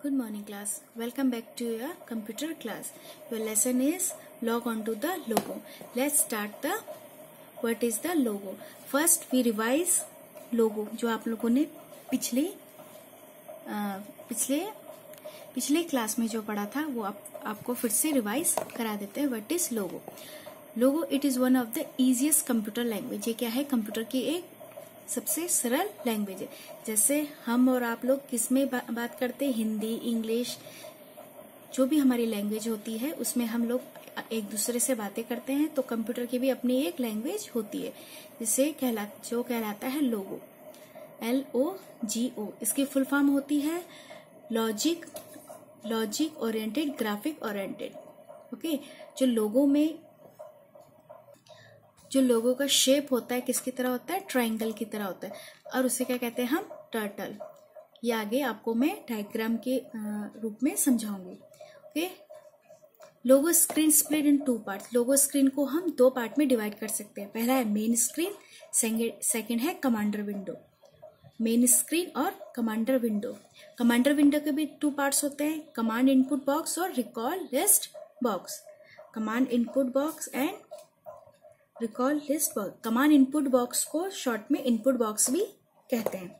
Good morning class. Welcome back to your computer class. Your lesson is log on to the logo. Let's start the what is the logo. First we revise logo जो आप लोगों ने पिछले class में जो पढ़ा था वो आपको फिर से रिवाइज करा देते हैं. What is Logo. Logo it is one of the easiest computer language. ये क्या है? कंप्यूटर की एक सबसे सरल लैंग्वेज है. जैसे हम और आप लोग किस में बात करते हैं? हिंदी, इंग्लिश, जो भी हमारी लैंग्वेज होती है उसमें हम लोग एक दूसरे से बातें करते हैं. तो कंप्यूटर की भी अपनी एक लैंग्वेज होती है जिसे कहलाता है लोगो. LOGO. इसकी फुल फॉर्म होती है logic oriented, graphic oriented. Okay. जो लोगो का शेप होता है किसकी तरह होता है? ट्रायंगल की तरह होता है. और उसे क्या कहते हैं हम? टर्टल. ये आगे आपको मैं डायग्राम के रूप में समझाऊंगी. Okay. Logo screen split in 2 parts. Logo screen को हम 2 पार्ट में डिवाइड कर सकते हैं. पहला है मेन स्क्रीन, सेकेंड है कमांडर विंडो. मेन स्क्रीन और कमांडर विंडो. कमांडर विंडो के भी 2 पार्ट्स होते हैं, कमांड इनपुट बॉक्स और recall list box. Command input box and recall list box. Command input box को शॉर्ट में इनपुट बॉक्स भी कहते हैं.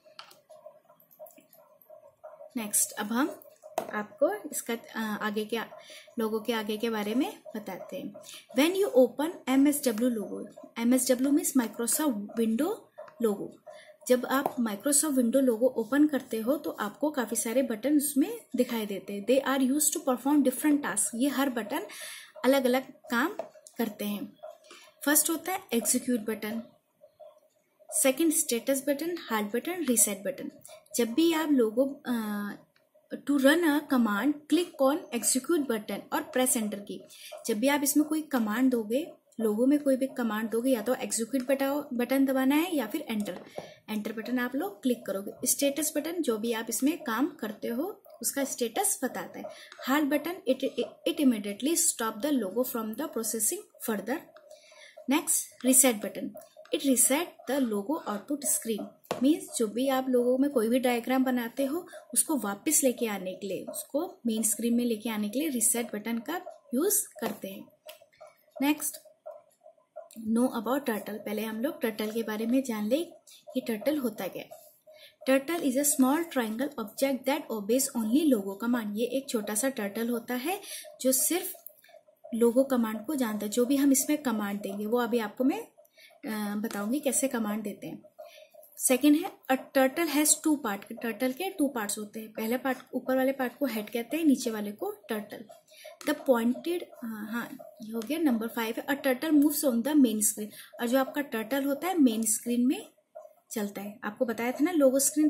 नेक्स्ट अब हम आपको इसका आगे के लोगो के आगे के बारे में बताते हैं. When you open MSW Logo. MSW means Microsoft window Logo. जब आप माइक्रोसॉफ्ट विंडो लोगो ओपन करते हो तो आपको काफी सारे बटन उसमें दिखाई देते हैं. They are used to perform different task. ये हर बटन अलग अलग काम करते हैं. फर्स्ट होता है execute button, second status button, hard button, reset button. जब भी आप logo to run a command click on execute button और प्रेस एंटर की. जब भी आप इसमें कोई कमांड दोगे, लोगो में कोई भी कमांड दोगे, या तो एग्जीक्यूट बटन दबाना है या फिर एंटर बटन आप लोग क्लिक करोगे. स्टेटस बटन जो भी आप इसमें काम करते हो उसका स्टेटस बताता है. Hard button it immediately stop the logo from the processing further. Next reset button. It reset the logo output screen. Means जो भी आप लोगों में कोई भी डायग्राम बनाते हो उसको वापस लेके आने के लिए, उसको मेन स्क्रीन में लेके आने के लिए रीसेट बटन का यूज करते हैं. Next know about turtle. पहले हम लोग टर्टल के बारे में जान ले कि टर्टल होता क्या है. Turtle is a small triangle object that obeys only logo command. ये एक छोटा सा टर्टल होता है जो सिर्फ लोगो कमांड को जानता है. जो भी हम इसमें कमांड देंगे वो अभी आपको मैं बताऊंगी कैसे कमांड देते हैं. सेकेंड है a turtle has 2 part. Turtle के 2 पार्ट्स होते हैं. पहले पार्ट, ऊपर वाले पार्ट को हेड कहते हैं, नीचे वाले को टर्टल. द पॉइंटेड, ये हो गया. नंबर 5 है a turtle moves on the main screen. और जो आपका टर्टल होता है मेन स्क्रीन में चलता है. आपको बताया था ना लोगो स्क्रीन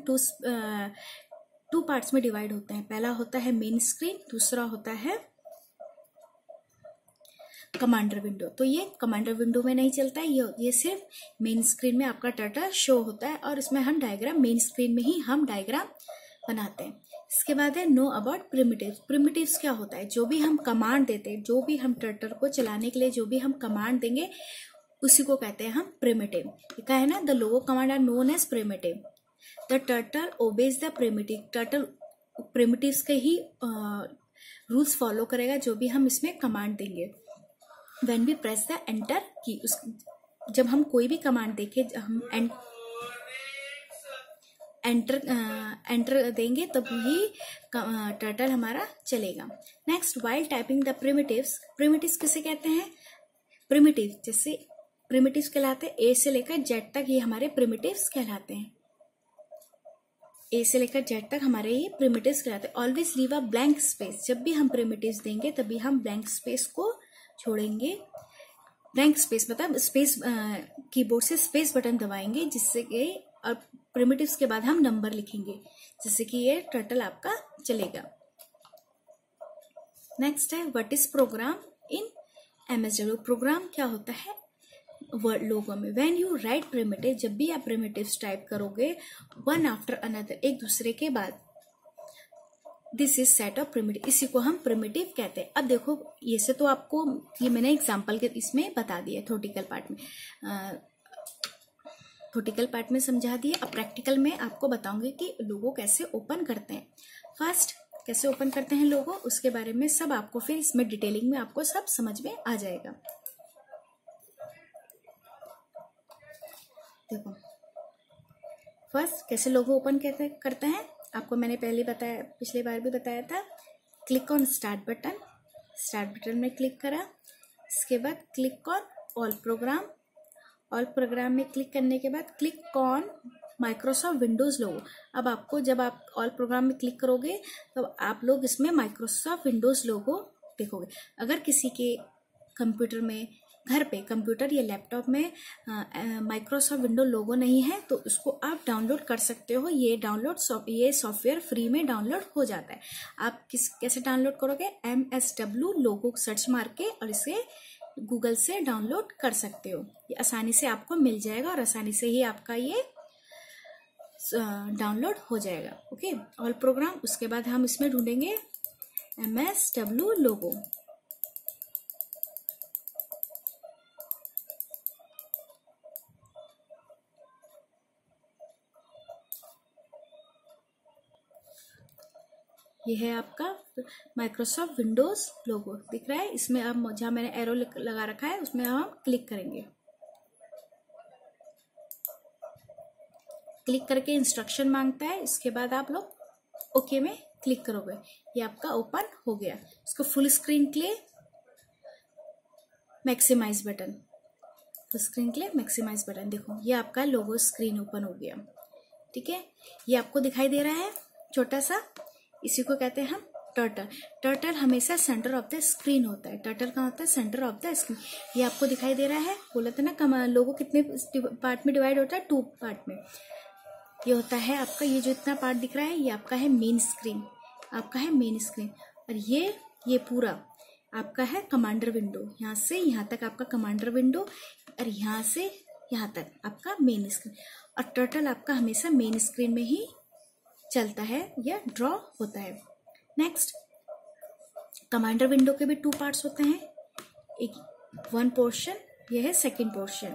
2 पार्ट्स में डिवाइड होते हैं. पहला होता है मेन स्क्रीन, दूसरा होता है कमांडर विंडो. तो ये कमांडर विंडो में नहीं चलता है, ये सिर्फ मेन स्क्रीन में आपका टर्टल शो होता है. और इसमें हम डायग्राम मेन स्क्रीन में ही हम डायग्राम बनाते हैं. इसके बाद है नो अबाउट प्रिमिटिव्स. प्रिमिटिव्स क्या होता है? जो भी हम कमांड देते हैं, जो भी हम टर्टल को चलाने के लिए जो भी हम कमांड देंगे उसी को कहते हैं हम प्रिमिटिव. क्या है ना, the logo command are known as primitive. The turtle obeys the primitive. Turtle primitives के ही रूल्स फॉलो करेगा जो भी हम इसमें कमांड देंगे. When we press the enter की, जब हम कोई भी कमांड देखे, हम एंटर देंगे तब ही टर्टल हमारा चलेगा. Next while typing the primitives. Primitives किसे कहते हैं? प्रिमिटिव जैसे प्रिमिटिव्स कहलाते हैं A से लेकर Z तक, ये हमारे प्रिमिटिव्स कहलाते हैं. A से लेकर Z तक हमारे ये प्रिमिटिव्स कहलाते हैं. Always leave a blank space. जब भी हम प्रिमिटिव्स देंगे तभी हम ब्लैंक स्पेस को छोड़ेंगे. ब्लैंक स्पेस मतलब स्पेस, कीबोर्ड से स्पेस बटन दबाएंगे जिससे कि, और प्रिमिटिव्स के बाद हम नंबर लिखेंगे जिससे कि ये टर्टल आपका चलेगा. नेक्स्ट है what is program in MSW. Program क्या होता है वर्ड लोगो में. When you write primitive. जब भी आप प्रिमिटिव्स टाइप करोगे वन आफ्टर अनदर, एक दूसरे के बाद, this is set of primitive. इसी को हम प्रिमिटिव कहते हैं. अब देखो ये से तो आपको ये मैंने एग्जांपल के इसमें बता दिया, थ्योरेटिकल पार्ट में समझा दिया. अब प्रैक्टिकल में आपको बताऊंगी कि लोगो कैसे ओपन करते हैं. फर्स्ट कैसे ओपन करते हैं लोगो, उसके बारे में सब आपको फिर इसमें डिटेलिंग में आपको सब समझ में आ जाएगा। देखो फर्स्ट कैसे लोगो ओपन करते हैं, आपको मैंने पहले बताया, पिछले बार भी बताया था। Click on start button, start button में क्लिक करा, इसके बाद click on all program, all program में क्लिक करने के बाद click on Microsoft Windows logo. अब आपको जब आप ऑल प्रोग्राम में क्लिक करोगे तो आप लोग इसमें माइक्रोसॉफ्ट विंडोज लोगो देखोगे। अगर किसी के कंप्यूटर में, घर पे कंप्यूटर या लैपटॉप में माइक्रोसॉफ्ट विंडो लोगो नहीं है तो उसको आप डाउनलोड कर सकते हो। ये सॉफ्टवेयर फ्री में डाउनलोड हो जाता है। आप कैसे डाउनलोड करोगे, MSW लोगो सर्च मार के और इसे गूगल से डाउनलोड कर सकते हो। ये आसानी से आपको मिल जाएगा और आसानी से ही आपका ये डाउनलोड हो जाएगा। ओके, ऑल प्रोग्राम, उसके बाद हम इसमें ढूंढेंगे MSW लोगो। ये है आपका माइक्रोसॉफ्ट विंडोज लोगो, दिख रहा है इसमें। अब जहां मैंने एरो लगा रखा है उसमें हम क्लिक करेंगे। क्लिक करके इंस्ट्रक्शन मांगता है, इसके बाद आप लोग ओके में क्लिक करोगे। ये आपका ओपन हो गया। इसको फुल स्क्रीन के लिए मैक्सिमाइज बटन, फुल स्क्रीन के लिए मैक्सिमाइज बटन, देखो ये आपका लोगो स्क्रीन ओपन हो गया। ठीक है, ये आपको दिखाई दे रहा है छोटा सा, इसी को कहते हैं हम टर्टल। टर्टल हमेशा सेंटर ऑफ द स्क्रीन होता है। टर्टल कहाँ होता है, सेंटर ऑफ द स्क्रीन। ये आपको दिखाई दे रहा है, बोला था ना लोगो कितने पार्ट में डिवाइड होता है, 2 पार्ट में। ये होता है आपका, ये जो इतना पार्ट दिख रहा है ये आपका है मेन स्क्रीन, आपका है मेन स्क्रीन। और ये पूरा आपका है कमांडर विंडो, यहाँ से यहाँ तक आपका कमांडर विंडो, और यहाँ से यहाँ तक आपका मेन स्क्रीन। और टर्टल आपका हमेशा मेन स्क्रीन में ही चलता है या ड्रॉ होता है। नेक्स्ट, कमांडर विंडो के भी 2 पार्ट्स होते हैं, एक 1 पोर्शन, यह है सेकंड पोर्शन।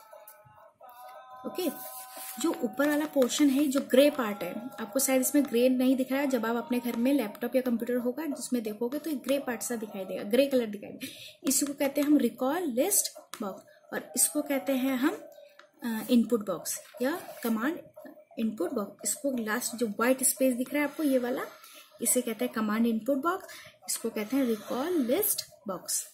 ओके, जो ऊपर वाला पोर्शन है, जो ग्रे पार्ट है, आपको शायद इसमें ग्रे नहीं दिख रहा है। जब आप अपने घर में लैपटॉप या कंप्यूटर होगा जिसमें देखोगे तो एक ग्रे पार्ट सा दिखाई देगा, ग्रे कलर दिखाई देगा। इसी को कहते हैं हम रिकॉल लिस्ट बॉक्स, और इसको कहते हैं हम इनपुट बॉक्स या कमांड इनपुट बॉक्स। इसको लास्ट जो व्हाइट स्पेस दिख रहा है आपको, ये वाला, इसे कहते हैं कमांड इनपुट बॉक्स, इसको कहते हैं रिकॉल लिस्ट बॉक्स।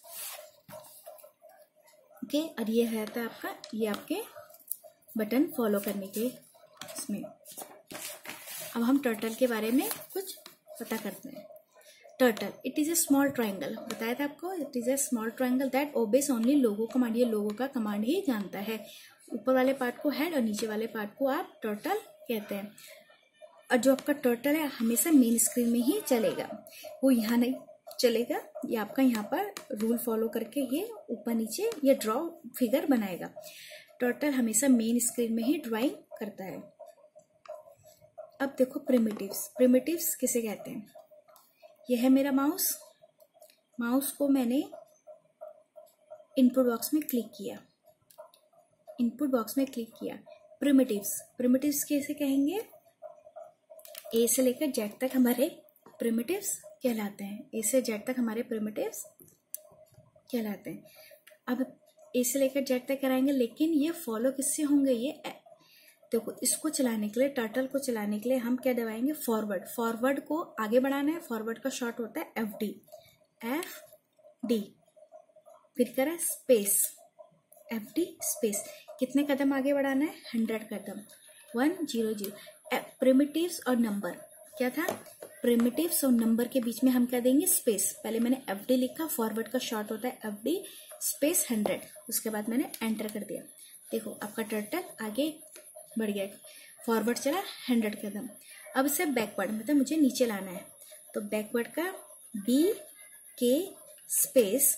ओके, और ये रहता है आपका, ये आपके बटन फॉलो करने के इसमें। अब हम टर्टल के बारे में कुछ पता करते हैं। Turtle, it is a small triangle, बताया था आपको, it is a small triangle that obeys only logo command. ये लोगो का कमांड ही जानता है। ऊपर वाले पार्ट को हेड और नीचे वाले पार्ट को आप टर्टल कहते हैं। और जो आपका टर्टल है हमेशा मेन स्क्रीन में ही चलेगा, वो यहाँ नहीं चलेगा। ये आपका यहाँ पर रूल फॉलो करके ये ऊपर नीचे ये ड्रॉ फिगर बनाएगा। टर्टल हमेशा मेन स्क्रीन में ही ड्राइंग करता है। अब देखो प्रिमिटिव्स, प्रिमिटिव्स किसे कहते हैं। यह है मेरा माउस, माउस को मैंने इनपुट बॉक्स में क्लिक किया, इनपुट बॉक्स में क्लिक किया। प्रिमिटिव्स, प्रिमिटिव्स कैसे कहेंगे, ए से लेकर जेड तक हमारे प्रिमिटिव्स कहलाते हैं। ए से जेड तक हमारे प्रिमिटिव्स कहलाते हैं। अब ए से लेकर जेड तक कराएंगे, लेकिन ये फॉलो किससे होंगे, ये देखो इसको चलाने के लिए, टर्टल को चलाने के लिए हम क्या दबाएंगे, फॉरवर्ड। फॉरवर्ड को आगे बढ़ाना है, फॉरवर्ड का शॉर्ट होता है FD, FD, फिर करा स्पेस, FD स्पेस। कितने कदम आगे बढ़ाना है, 100 कदम, 100। प्रिमिटिव्स और नंबर क्या था, प्रिमिटिव्स और नंबर के बीच में हम क्या देंगे, स्पेस। पहले मैंने FD लिखा, फॉरवर्ड का शॉर्ट होता है FD स्पेस 100, उसके बाद मैंने एंटर कर दिया। देखो आपका टर्टल आगे बढ़ गया, फॉरवर्ड चला 100 कदम। अब इसे बैकवर्ड, मतलब मुझे नीचे लाना है, तो बैकवर्ड का BK स्पेस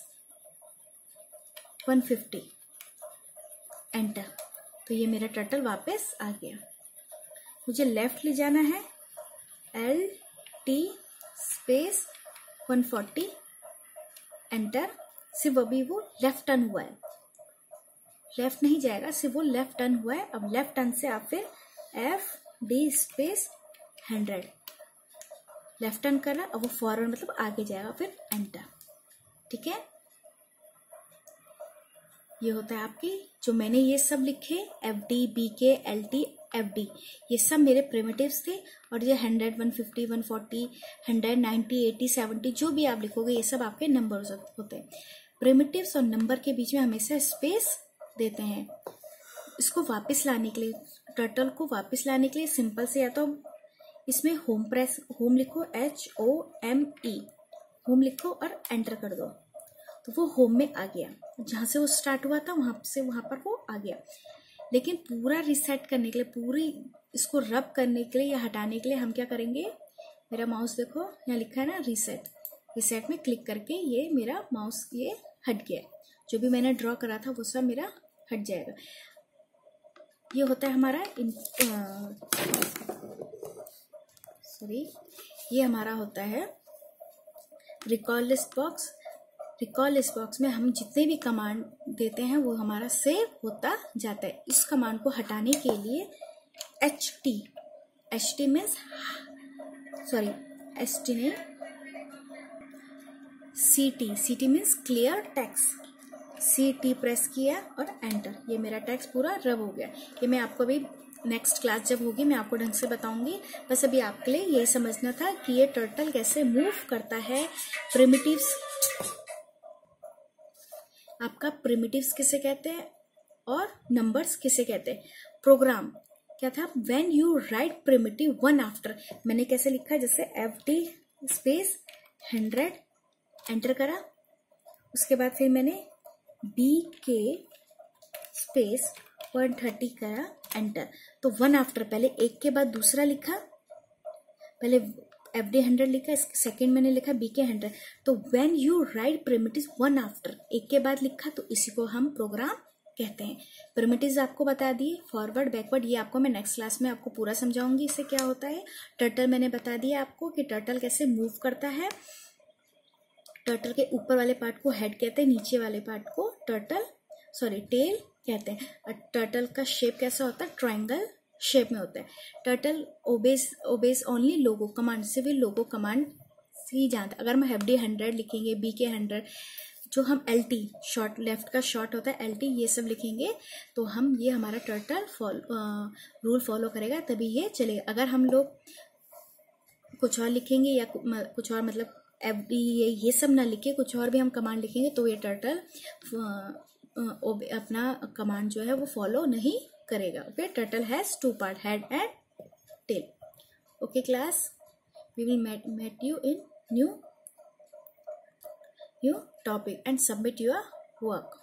150 एंटर। तो ये मेरा टर्टल वापस आ गया। मुझे लेफ्ट ले जाना है, LT स्पेस 140 एंटर। सिर्फ अभी वो लेफ्ट टर्न हुआ है, लेफ्ट नहीं जाएगा, सिर्फ वो लेफ्ट टर्न हुआ है। अब लेफ्ट टर्न से आप फिर FD स्पेस 100 लेफ्ट टर्न कर रहा है और वो फॉरवर्ड मतलब आगे जाएगा, फिर एंटर। ठीक है, ये होता है आपकी, जो मैंने ये सब लिखे FD, BK, LT, FD, ये सब मेरे प्रिमिटिव्स थे। और ये 100, 150, 140, 100, 90, 80, 70 जो भी आप लिखोगे ये सब आपके नंबर होते हैं। प्रिमिटिव्स और नंबर के बीच में हमेशा स्पेस देते हैं। इसको वापस लाने के लिए, टर्टल को वापस लाने के लिए सिंपल से या तो इसमें होम लिखो, HOME, होम लिखो और एंटर कर दो, तो वो होम में आ गया। जहां से वो स्टार्ट हुआ था वहां से वहां पर वो आ गया। लेकिन पूरा रिसेट करने के लिए, पूरी इसको रब करने के लिए या हटाने के लिए हम क्या करेंगे, मेरा माउस देखो यहाँ लिखा है ना रिसेट, रिसेट में क्लिक करके ये मेरा माउस ये हट गया, जो भी मैंने ड्रॉ करा था वो सब मेरा हट जाएगा। ये होता है हमारा ये हमारा होता है recall list box. Recall list box में हम जितने भी कमांड देते हैं वो हमारा सेव होता जाता है। इस कमांड को हटाने के लिए HT मीन्स HT नहीं, CT means clear text. CT press किया और एंटर, ये मेरा टेक्स्ट पूरा रब हो गया। ये मैं आपको अभी नेक्स्ट क्लास जब होगी मैं आपको ढंग से बताऊंगी। बस अभी आपके लिए यही समझना था कि ये टर्टल कैसे मूव करता है। प्रिमिटिव्स, आपका प्रिमिटिव्स किसे कहते हैं और नंबर्स किसे कहते हैं। प्रोग्राम क्या था, when you write primitive 1 after, मैंने कैसे लिखा है, जैसे FD स्पेस 100 एंटर करा, उसके बाद फिर मैंने BK स्पेस 130 करा एंटर, तो 1 आफ्टर पहले एक के बाद दूसरा लिखा, पहले FD 100 लिखा, इसके सेकेंड मैंने लिखा BK 100, तो when you write primitive 1 after, एक के बाद लिखा, तो इसी को हम प्रोग्राम कहते हैं। प्रिमिटिव्स आपको बता दिए, फॉरवर्ड बैकवर्ड ये आपको मैं नेक्स्ट क्लास में आपको पूरा समझाऊंगी इससे क्या होता है। टर्टल मैंने बता दिया आपको कि टर्टल कैसे मूव करता है। टर्टल के ऊपर वाले पार्ट को हेड कहते हैं, नीचे वाले पार्ट को टेल कहते हैं। टर्टल का शेप कैसा होता है, ट्रायंगल शेप में होता है। Turtle obeys only logo command, से भी लोगो कमांड ही जानता है। अगर हम FD 100 लिखेंगे, BK 100, जो हम LT शॉर्ट लेफ्ट का शॉर्ट होता है LT, ये सब लिखेंगे तो हम ये हमारा टर्टल रूल फॉलो करेगा, तभी ये चलेगा। अगर हम लोग कुछ और लिखेंगे या कुछ और मतलब FD ये सब ना लिखे, कुछ और भी हम कमांड लिखेंगे तो ये टर्टल अपना कमांड जो है वो फॉलो नहीं करेगा। Okay, turtle has 2 part, head and tail. Okay class, we will meet you in new topic and submit your work.